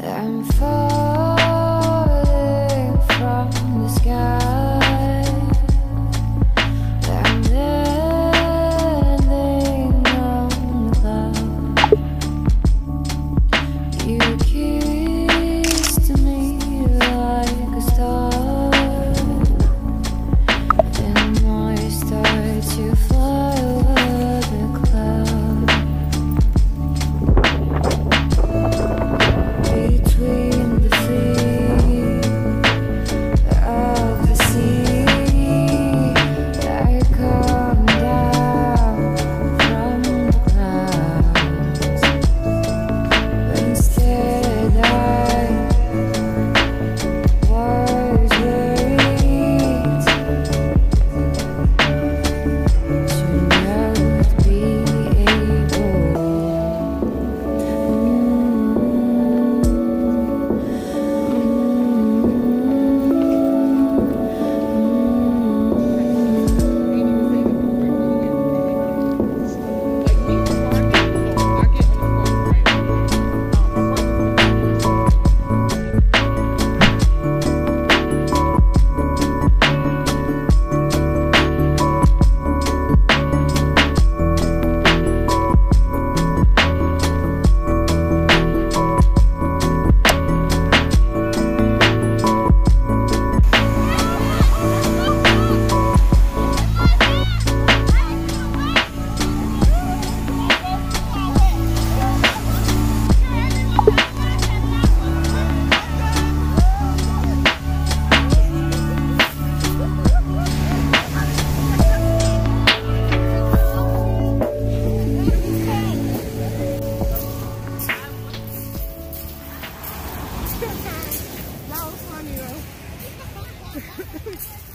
I'm falling from the sky. I'm landing on the cloud. You kissed me like a star, and I start to fly over the cloud. Between the feet of the sea, I come down from the clouds. Instead, I was worried to not be able. That was funny though.